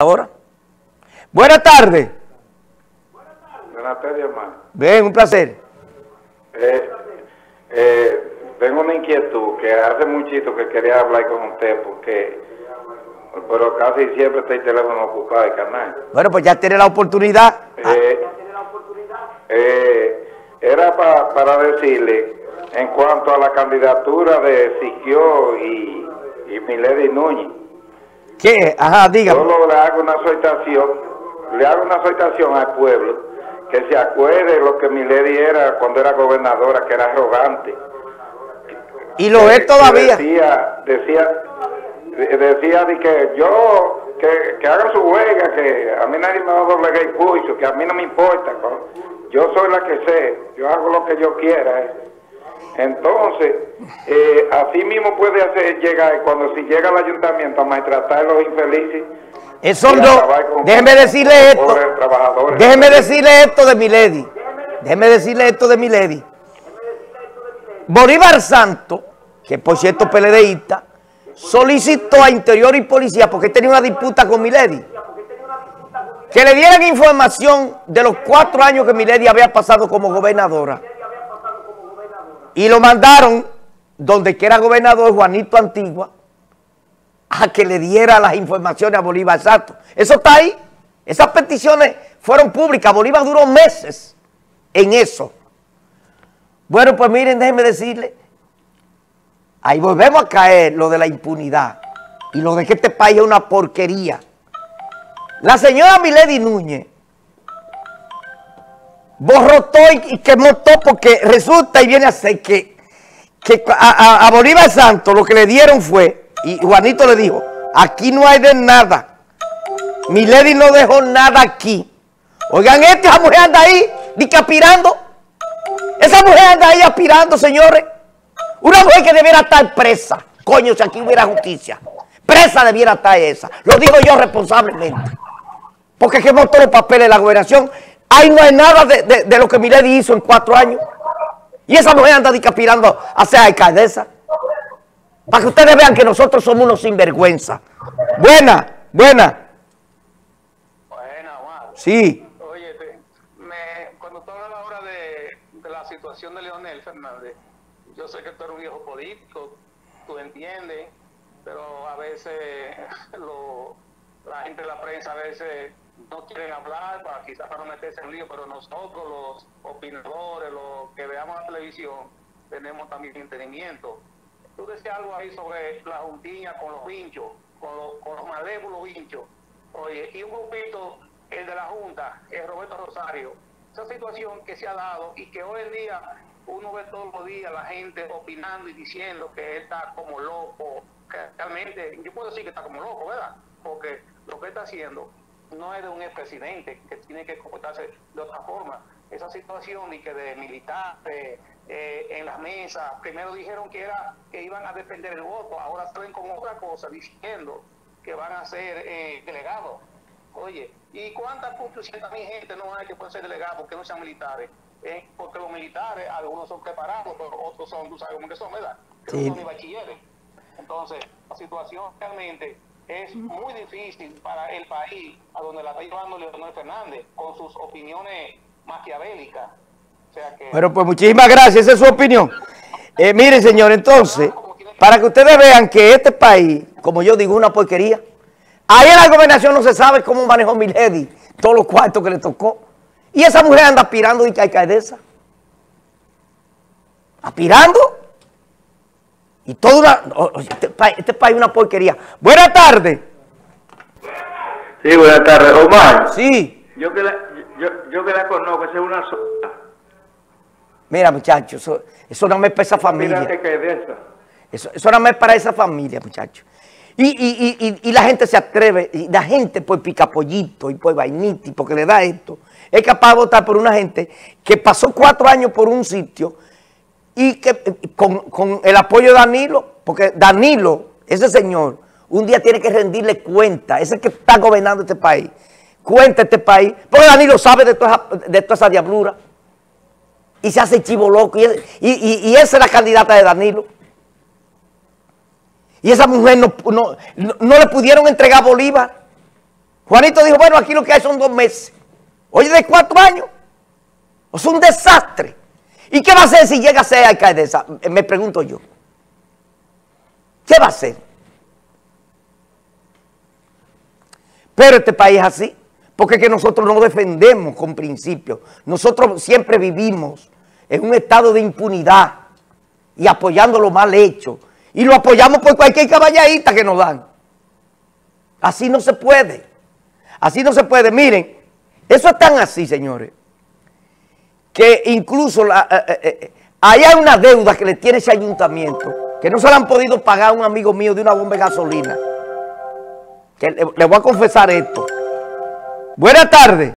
Ahora. Buenas tardes. Buenas tardes, hermano. Bien, un placer. Tengo una inquietud que hace muchito que quería hablar con usted pero casi siempre está el teléfono ocupado, el canal. Bueno, pues ya tiene la oportunidad. Era para decirle, en cuanto a la candidatura de Siquio y Milady Núñez. ¿Qué? Ajá, dígame. Solo le hago una exhortación al pueblo, que se acuerde lo que Milady era cuando era gobernadora, que era arrogante. Y lo es todavía. Decía de que haga su huelga, que a mí nadie me va a doblegar el pulso, que a mí no me importa, yo soy la que sé, yo hago lo que yo quiera. Entonces, así mismo puede hacer llegar, si llega al ayuntamiento a maltratar a los infelices. Eso no, déjeme decirle esto. Déjeme decirle esto de Milady. Déjeme decirle esto de Milady. Bolívar Santos, que por cierto PLDista, solicitó a Interior y Policía, porque tenía una disputa con Milady, que le dieran información de los 4 años que Milady había pasado como gobernadora. Y lo mandaron, donde que era gobernador Juanito Antigua, a que le diera las informaciones a Bolívar Santos. Eso está ahí. Esas peticiones fueron públicas. Bolívar duró meses en eso. Bueno, pues miren, déjenme decirle, ahí volvemos a caer lo de la impunidad y lo de que este país es una porquería. La señora Milady Núñez borró todo y quemó todo, porque resulta y viene a ser que a Bolívar Santos lo que le dieron fue, y Juanito le dijo, aquí no hay de nada. Milady no dejó nada aquí. Oigan, esa mujer anda ahí, aspirando. Esa mujer anda ahí aspirando, señores. Una mujer que debiera estar presa. Coño, si aquí hubiera justicia. Presa debiera estar esa. Lo digo yo responsablemente. Porque quemó todos los papeles de la gobernación. Ahí no hay nada de lo que Milady hizo en 4 años. Y esa mujer anda aspirando a ser alcaldesa. Para que ustedes vean que nosotros somos unos sinvergüenza. Buena. Buena, Juan. Sí. Oye, cuando tú hablas ahora de la situación de Leonel Fernández, yo sé que tú eres un viejo político, tú entiendes, pero a veces la gente de la prensa a veces no quieren hablar, quizás para no meterse en lío, pero nosotros los opinadores, los que veamos la televisión, tenemos también entendimiento. Tú decías algo ahí sobre la juntilla con los vinchos, con los malévolos vinchos. Oye, y un grupito, el de la Junta, el Roberto Rosario, esa situación que se ha dado y que hoy en día uno ve todos los días la gente opinando y diciendo que él está como loco, que realmente, yo puedo decir que está como loco, ¿verdad? Porque lo que está haciendo no es de un expresidente que tiene que comportarse de otra forma. Esa situación de militares en las mesas, primero dijeron que iban a defender el voto, ahora salen con otra cosa diciendo que van a ser delegados. Oye, ¿y cuántas 200,000 gente no hay que pueden ser delegados que no sean militares? Porque los militares, algunos son preparados, pero otros son, tú sabes cómo que son, ¿verdad? Que Sí. no son ni bachilleres. Entonces, la situación realmente es muy difícil para el país a donde la está llevando Leonel Fernández con sus opiniones maquiavélicas. O sea que... Bueno, pues muchísimas gracias, esa es su opinión. Miren, señor, entonces, para que ustedes vean que este país, como yo digo, una porquería. Ahí en la gobernación no se sabe cómo manejó Milady todos los cuartos que le tocó. Y esa mujer anda aspirando y alcaldesa. Aspirando. Y toda este país es una porquería. Buenas tardes. Sí, buenas tardes. Omar. Sí. Yo que la conozco, esa es una sola. Mira, muchachos, eso no me es para esa familia. Mira que de esa. Eso no me es para esa familia, muchachos. Y la gente se atreve, y la gente por picapollito y por vainita y porque le da esto, es capaz de votar por una gente que pasó 4 años por un sitio y que con el apoyo de Danilo, porque Danilo, ese señor, un día tiene que rendirle cuenta, ese que está gobernando este país, cuenta este país, porque Danilo sabe de toda esa diablura y se hace chivo loco y esa es la candidata de Danilo. Y esa mujer no le pudieron entregar a Bolívar Juanito dijo, bueno, aquí lo que hay son 2 meses. Oye, ¿de 4 años? Es un desastre. ¿Y qué va a hacer si llega a ser alcaldesa? Me pregunto yo. ¿Qué va a hacer? Pero este país es así, porque es que nosotros no defendemos con principios. Nosotros siempre vivimos en un estado de impunidad y apoyando lo mal hecho. Y lo apoyamos por cualquier caballadita que nos dan. Así no se puede. Así no se puede. Miren, eso es tan así, señores, que incluso hay una deuda que le tiene ese ayuntamiento, que no se la han podido pagar a un amigo mío de una bomba de gasolina. Que le voy a confesar esto. Buenas tardes.